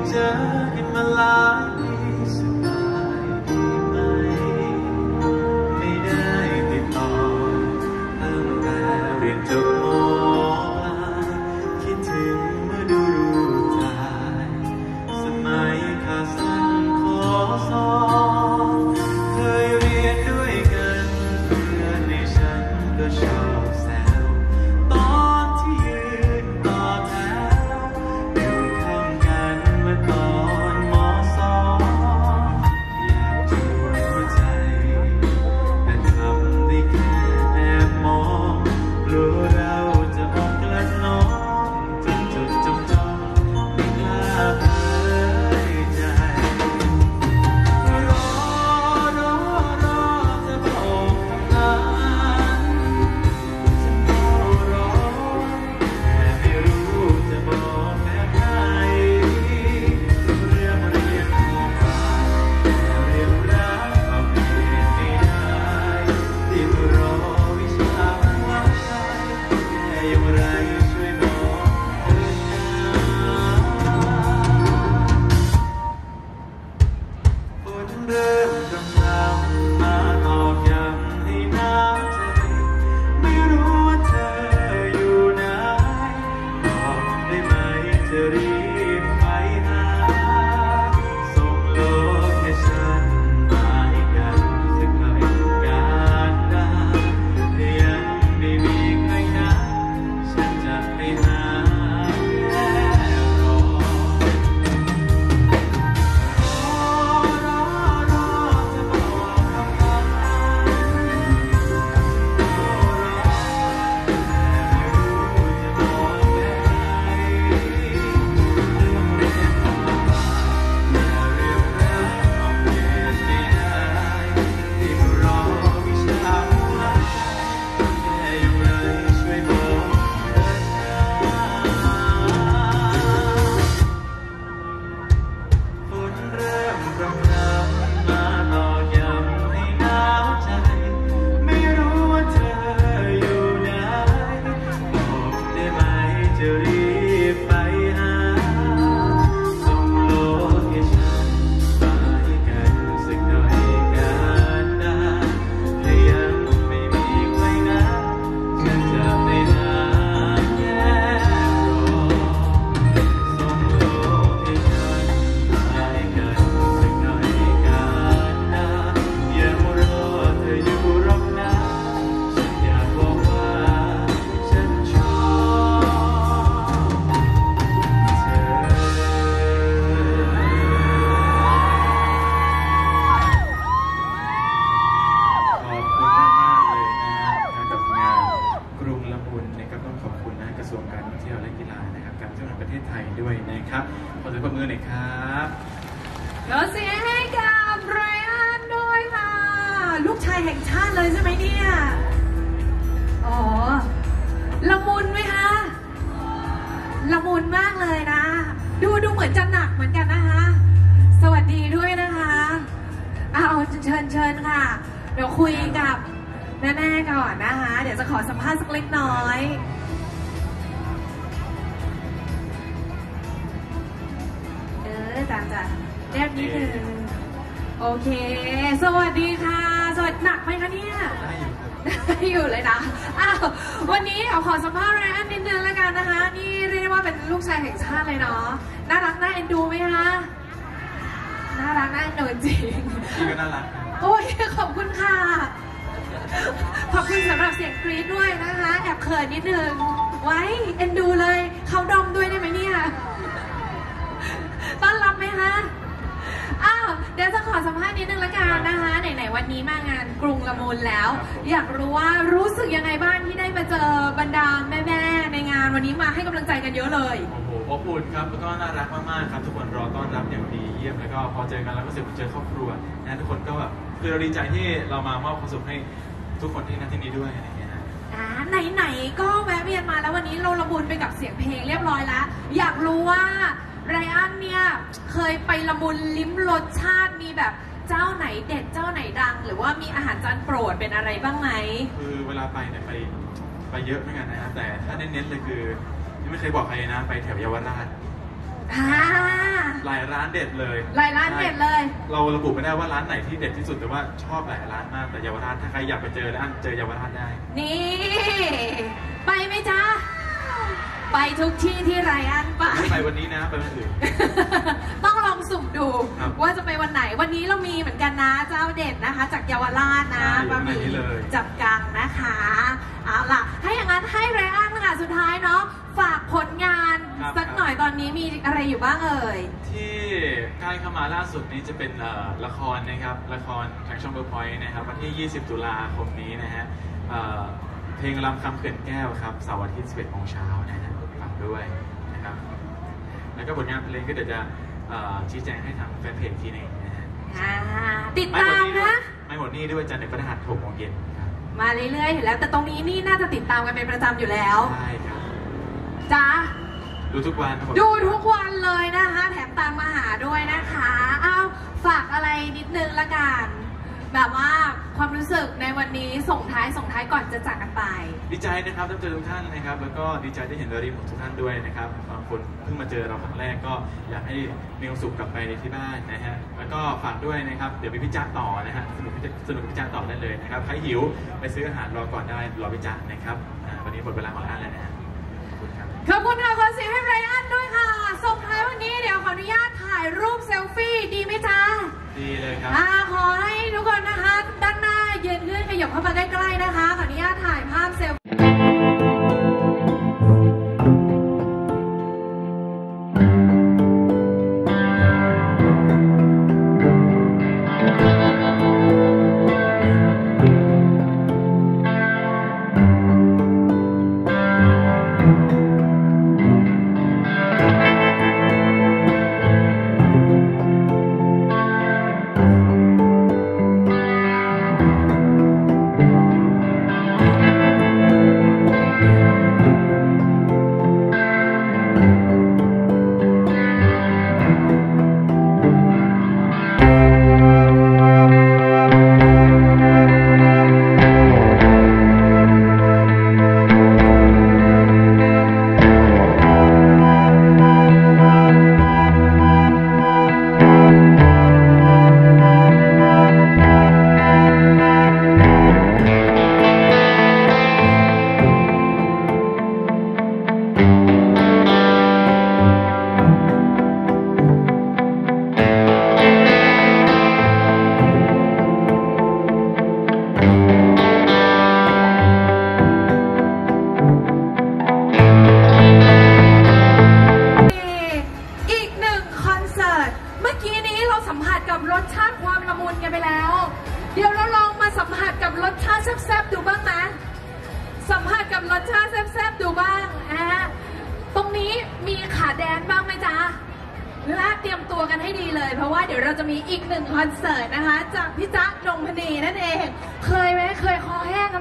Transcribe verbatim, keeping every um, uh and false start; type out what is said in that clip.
เจอกันมาหลายปีสบายดีไหมไม่ได้ติดต่อตั้งแต่เรียนจบม.คิดถึงเมื่อดูรูปถ่ายสมัยขาสั้นขอสอบเคยเรียนด้วยกันเพื่อนในฉันก็ชอบแซวตอนที่ยืนต่อแถวอยู่ข้างกันเมื่อตอนม.สองอยากจูบหัวใจแต่ทำได้แค่แอบมองกลัวเราจะอกกลัดน้องจนจดจ้องจ้องไม่กล้าเผยใจรอรอรอจะบอกคำนั้นฉันก็รอแต่ไม่รู้จะบอกแบบไหนเรื่องเรียนออกมาแต่เรียนรักเอาเปลี่ยนไม่ได้ที่รอวิชาหัวใจแค่อย่างไรช่วยบอกเถิดนะฝนเริ่มกำลังมาตอกย้ำให้น้ำใจไม่รู้ว่าเธออยู่ไหนบอกได้ไหมจะรีบไปหาส่งโลเคชั่นมาให้กันสักหน่อยการได้แต่ยังไม่มีใครนะฉันจะไปหาแค่รอรอรอจะบอกคำนั้นฉันก็รอแต่ไม่รู้จะบอกแบบไหนเรื่องเรียนออกมาแต่เรียบรักเอาเปลี่ยนไม่ได้ที่รอวิชาหัวใจแค่อย่างไรช่วยบอกเถิดนะฝนเริ่มกำลังมาตอกย้ำให้หนาวใจไม่รู้ว่าเธออยู่ไหนบอกได้ไหมจะรีบไปหาส่งโลเคชั่นมาให้กันสักหน่อยกันได้ถ้ายังไม่มีใครนะฉันจะไปหาแค่รอส่งโลเคชั่นมาให้กันสักหน่อยกันได้อย่ารอเธออยู่หรอกนะฉันอยากบอกว่าฉันชอบเธอขอบคุณมากๆเลยนะฮะกับงานกรุงละมุนนะครับต้องขอบคุณนะกระทรวงการท่องเที่ยวและกีฬานะครับการท่องเที่ยวแห่งประเทศไทยด้วยนะครับขอเสียงปรบมือหน่อยครับเราเสียงให้กับไรอันด้วยค่ะ ลูกชายแห่งชาติเลยใช่ไหมเนี่ย อ๋อ ละมุนไหมคะ ละมุนมากเลยนะ ดูดูเหมือนจะหนักเหมือนกันนะคะ สวัสดีด้วยนะคะเอาเชิญเชิญค่ะ เดี๋ยวคุยกับแม่ๆก่อนนะคะ เดี๋ยวจะขอสัมภาษณ์สักเล็กน้อย เออจ้าจ้ะเรียกนิดนึงโอเค สวัสดีค่ะ สวัสดีหนักไหมคะเนี่ยได้อยู่ครับได้อยู่เลยนะ อ้าว วันนี้เอาขอสัมภาษณ์ไรอันนิดนึงแล้วกันนะคะ นี่เรียกได้ว่าเป็นลูกชายแห่งชาติเลยเนาะ น่ารักน่าเอ็นดูไหมคะ น่ารักน่าเอ็นดูจริงพี่ก็น่ารักนะโอ้ยขอบคุณค่ะ ขอบคุณสำหรับเสียงกรี๊ดด้วยนะคะ แอบเขินนิดนึง ไว้เอ็นดูเลย เขาดมด้วยได้ไหมเนี่ย ต้อนรับไหมคะ อ้าว เดี๋ยวจะขอสัมภาษณ์นิดนึงละกันนะคะ ไหนๆวันนี้มางานกรุงละมุนแล้ว อยากรู้ว่ารู้สึกยังไงบ้างที่ได้มาเจอบรรดาแม่ๆในงานวันนี้มาให้กำลังใจกันเยอะเลยโอ้โหอบอุ่นครับแล้วก็น่ารักมากๆครับทุกคนรอต้อนรับอย่างดีเยี่ยมแล้วก็พอเจอกันแล้วก็รู้สึกเหมือนเจอครอบครัวนะทุกคนก็แบบคือเราดีใจที่เรามามอบความสุขให้ทุกคนที่นั่นที่นี่ด้วยอะไรอย่างเงี้ยฮะอ่าไหนๆก็แวะเวียนมาแล้ววันนี้เราละมุนไปกับเสียงเพลงเรียบร้อยแล้ว อยากรู้ว่าไรอันเนี่ยเคยไปละมุนลิ้มรสชาติมีแบบเจ้าไหนเด็ดเจ้าไหนดัง หรือว่ามีอาหารจานโปรดเป็นอะไรบ้างไหมคือเวลาไปเนี่ยไปไปเยอะเหมือนกันนะครับแต่ถ้าเน้นๆเลยคือยังไม่เคยบอกใครนะไปแถวเยาวราชอ่าหลายร้านเด็ดเลยหลายร้านเด็ดเลยเราระบุไม่ได้ว่าร้านไหนที่เด็ดที่สุดแต่ว่าชอบหลายร้านมากแต่เยาวราชถ้าใครอยากไปเจอร้านเจอเยาวราชได้นี่ไปไหมจ๊ะไปทุกที่ที่ไรอันไปไม่ไปวันนี้นะไปวันอื่นต้องลองสุ่มดูว่าจะไปวันไหนวันนี้เรามีเหมือนกันนะเจ้าเด็ดนะคะจากเยาวราชนะบะหมี่จับกังนะคะเอาล่ะถ้าอย่างนั้นให้ไรอันค่ะสุดท้ายเนาะฝากผลงานสักหน่อยตอนนี้มีอะไรอยู่บ้างเอ่ยที่ใกล้เข้ามาล่าสุดนี้จะเป็นละครนะครับละครทางช่องเบอร์พอยต์นะครับวันที่ยี่สิบตุลาคมนี้นะฮะเพลงรำคำเขื่อนแก้วครับเสาร์อาทิตย์สิบเอ็ดโมงเช้านะฮะฝากด้วยนะครับแล้วก็ผลงานเพลงก็เดี๋ยวจะชี้แจงให้ทางแฟนเพจทีนึงนะฮะติดตามนะไม่หมดนี่ด้วยจันทร์ถึงพฤหัสหกโมงเย็นครับมาเรื่อยๆเห็นแล้วแต่ตรงนี้นี่น่าจะติดตามกันเป็นประจำอยู่แล้วใช่ครับจ้าดูทุกวันดูทุกวันเลยนะคะแถมตามมาหาด้วยนะคะอ้าวฝากอะไรนิดนึงละกันแบบว่าความรู้สึกในวันนี้ส่งท้ายส่งท้ายก่อนจะจากกันไปดีใจนะครับที่เจอทุกท่านนะครับแล้วก็ดีใจที่เห็นรีมของทุกท่านด้วยนะครับบางคนเพิ่งมาเจอเราครั้งแรกก็อยากให้มีความสุขกลับไปที่บ้านนะฮะแล้วก็ฝากด้วยนะครับเดี๋ยวมีพิจารต่อนะฮะสนุกสนุกพิจารต่อได้เลยนะครับใครหิวไปซื้ออาหารรอก่อนได้รอพิจารนะครับวันนี้หมดเวลาของร้านแล้วนะฮะขอบคุณค่ะขอเสียงให้ไรอันด้วยค่ะส่งท้ายวันนี้เดี๋ยวขออนุญาตถ่ายรูปเซลฟี่ดีไหมจ๊ะดีเลยครับขอให้ทุกคนนะคะด้านหน้าเย็นขึ้นขยับเข้ามาใกล้ๆนะคะขออนุญาตถ่ายภาพเซลฟี่เดี๋ยวเราลองมาสัมผัสกับรสชาติแซ่บๆดูบ้างไหมสัมผัสกับรสชาติแซ่บๆดูบ้างอ่ะตรงนี้มีขาแดนบ้างไหมจ๊ะและเตรียมตัวกันให้ดีเลยเพราะว่าเดี๋ยวเราจะมีอีกหนึ่งคอนเสิร์ตนะคะจากพี่จ๊ะนงพนีนั่นเองเคยไหมเคยคอแห้ง